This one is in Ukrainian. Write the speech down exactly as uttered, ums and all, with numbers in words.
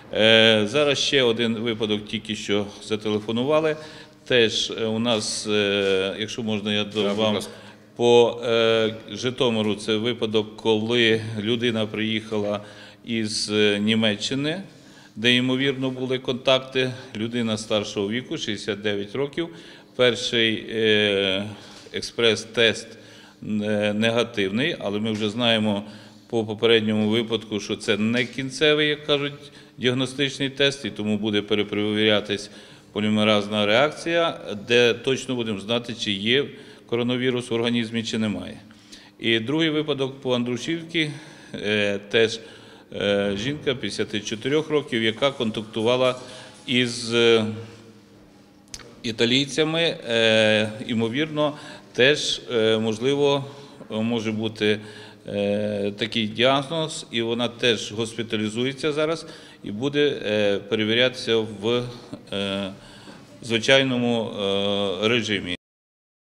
Зараз ще один випадок, тільки що зателефонували. Теж у нас, якщо можна, я дам вам, по Житомиру це випадок, коли людина приїхала із Німеччини, де, ймовірно, були контакти. Людина старшого віку, шістдесят дев'ять років. Перший експрес-тест негативний, але ми вже знаємо по попередньому випадку, що це не кінцевий, як кажуть, діагностичний тест, і тому буде перепровірятись полімеразна реакція, де точно будемо знати, чи є коронавірус в організмі, чи немає. І другий випадок по Андрушівці, теж жінка п'ятдесят чотири років, яка контактувала із італійцями, ймовірно, теж, можливо, може бути такий діагноз, і вона теж госпіталізується зараз і буде перевірятися в звичайному режимі.